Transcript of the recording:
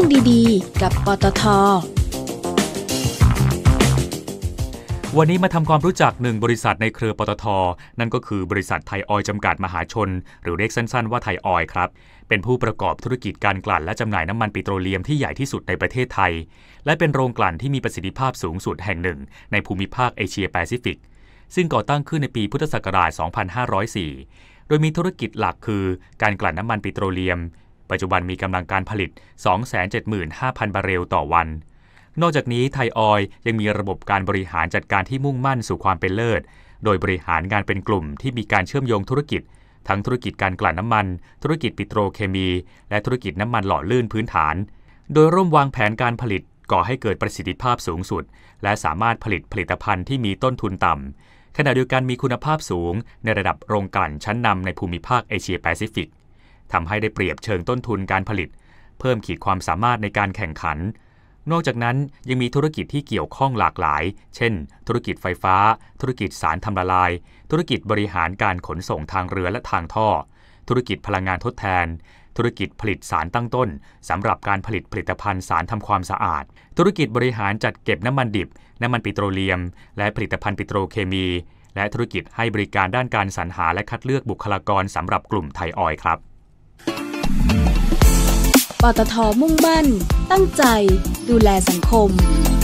ดีๆกับปตท. วันนี้มาทำความรู้จักหนึ่งบริษัทในเครือปตท.นั่นก็คือบริษัทไทยออยล์จำกัดมหาชนหรือเรียกสั้นๆว่าไทยออยล์ครับเป็นผู้ประกอบธุรกิจการกลั่นและจำหน่ายน้ำมันปิโตรเลียมที่ใหญ่ที่สุดในประเทศไทยและเป็นโรงกลั่นที่มีประสิทธิภาพสูงสุดแห่งหนึ่งในภูมิภาคเอเชียแปซิฟิกซึ่งก่อตั้งขึ้นในปีพุทธศักราช 2504 โดยมีธุรกิจหลักคือการกลั่นน้ำมันปิโตรเลียมปัจจุบันมีกำลังการผลิต 275,000 บาร์เรลต่อวันนอกจากนี้ไทยออยล์ยังมีระบบการบริหารจัดการที่มุ่งมั่นสู่ความเป็นเลิศโดยบริหารงานเป็นกลุ่มที่มีการเชื่อมโยงธุรกิจทั้งธุรกิจการกลั่นน้ำมันธุรกิจปิโตรเคมีและธุรกิจน้ำมันหล่อลื่นพื้นฐานโดยร่วมวางแผนการผลิตก่อให้เกิดประสิทธิภาพสูงสุดและสามารถผลิตผลิตภัณฑ์ที่มีต้นทุนต่ำขณะเดียวกันมีคุณภาพสูงในระดับโรงกลั่นชั้นนำในภูมิภาคเอเชียแปซิฟิกทำให้ได้เปรียบเชิงต้นทุนการผลิตเพิ่มขีดความสามารถในการแข่งขันนอกจากนั้นยังมีธุรกิจที่เกี่ยวข้องหลากหลายเช่นธุรกิจไฟฟ้าธุรกิจสารทำละลายธุรกิจบริหารการขนส่งทางเรือและทางท่อธุรกิจพลังงานทดแทนธุรกิจผลิตสารตั้งต้นสำหรับการผลิตผลิตภัณฑ์สารทำความสะอาดธุรกิจบริหารจัดเก็บน้ำมันดิบน้ำมันปิโตรเลียมและผลิตภัณฑ์ปิโตรเคมีและธุรกิจให้บริการด้านการสรรหาและคัดเลือกบุคลากรสำหรับกลุ่มไทยออยล์ครับปตท.มุ่งมั่นตั้งใจดูแลสังคม